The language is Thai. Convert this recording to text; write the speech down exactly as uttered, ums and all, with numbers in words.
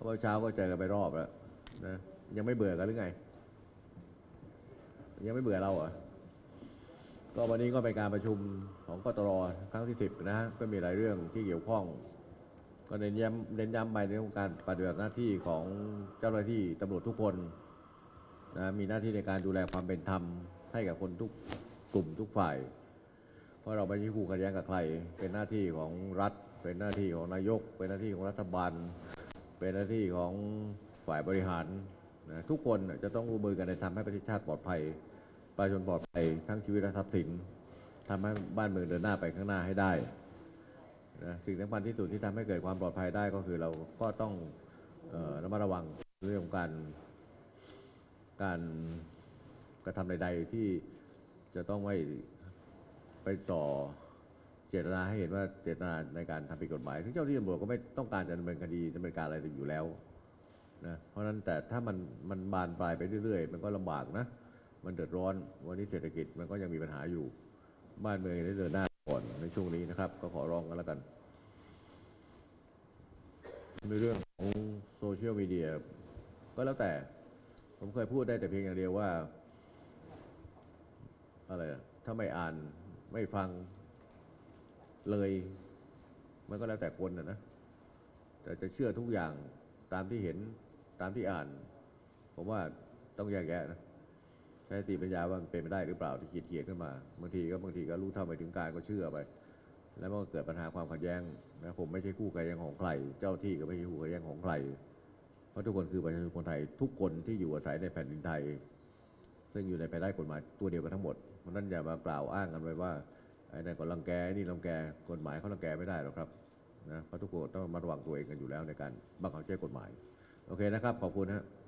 มื่อเช้าก็เจอกันไปรอบแล้วนะยังไม่เบื่อกันหรือไงยังไม่เบื่อเราเหรอก็วันนี้ก็เป็นการประชุมของกตรครั้งที่สิบนะฮะก็มีหลายเรื่องที่เกี่ยวข้องก็เน้นย้ำเน้นย้ำไปในเรื่องการปฏิบัติหน้าที่ของเจ้าหน้าที่ตำรวจทุกคนนะมีหน้าที่ในการดูแลความเป็นธรรมให้กับคนทุกกลุ่มทุกฝ่ายเพราะเราไม่ใช่คู่ขัดแย้งกับใครเป็นหน้าที่ของรัฐเป็นหน้าที่ของนายกเป็นหน้าที่ของรัฐบาลเป็นหน้าที่ของฝ่ายบริหารนะทุกคนจะต้องร่วมมือกันในทำให้ประเทศชาติปลอดภัยประชาชนปลอดภัยทั้งชีวิตและทรัพย์สินทำให้บ้านเมืองเดินหน้าไปข้างหน้าให้ได้นะสิ่งสำคัญที่สุดที่ทำให้เกิดความปลอดภัยได้ก็คือเราก็ต้องเอ่อระมัดระวังเรื่องของการการกระทำใดๆที่จะต้องไม่ไปส่อเจตนาให้เห็นว่าเจตนาในการทำผิดกฎหมายซึ่งเจ้าที่ตำรวจก็ไม่ต้องการจะดำเนินคดีดำเนินการอะไรอยู่แล้วนะเพราะฉะนั้นแต่ถ้ามันมันบานปลายไปเรื่อยๆมันก็ลำบากนะมันเดือดร้อนวันนี้เศรษฐกิจมันก็ยังมีปัญหาอยู่บ้านเมืองยังได้เดินหน้าก่อนในช่วงนี้นะครับก็ขอร้องกันแล้วกันในเรื่องของโซเชียลมีเดียก็แล้วแต่ผมเคยพูดได้แต่เพียงอย่างเดียวว่าอะไรถ้าไม่อ่านไม่ฟังเลยมันก็แล้วแต่คนนะนะแต่จะเชื่อทุกอย่างตามที่เห็นตามที่อ่านผมว่าต้องแยกแยะนะใช้สติปัญญาว่ามันเป็นไปได้หรือเปล่าที่คิดเกียดขึ้นมาบางทีก็บางทีก็รู้เท่าไม่ถึงการก็เชื่อไปแล้วมันก็เกิดปัญหาความขัดแย้งนะผมไม่ใช่คู่ขัดแย้งของใครเจ้าที่ก็ไม่ใช่คู่ขัดแย้งของใครเพราะทุกคนคือประชาชนคนไทยทุกคนที่อยู่อาศัยในแผ่นดินไทยซึ่งอยู่ในภายใต้กฎหมายตัวเดียวกันทั้งหมดเพราะนั้นอย่ามากล่าวอ้างกันไว้ว่าไอ้นั่นก็รังแกนี่รังแกกฎหมายเขารังแกไม่ได้หรอกครับนะเพราะทุกคนต้องมาระวังตัวเองกันอยู่แล้วในการบังคับใช้กฎหมายโอเคนะครับขอบคุณฮะ